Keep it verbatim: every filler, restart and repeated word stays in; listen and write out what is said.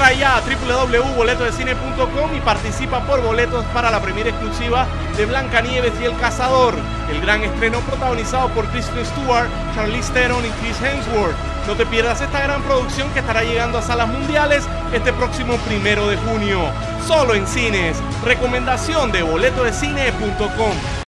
Entra ya a doble u doble u doble u punto boleto de cine punto com y participa por boletos para la premiere exclusiva de Blancanieves y el Cazador, el gran estreno protagonizado por Kristen Stewart, Charlize Theron y Chris Hemsworth. No te pierdas esta gran producción que estará llegando a salas mundiales este próximo primero de junio. Solo en cines. Recomendación de boleto de cine punto com.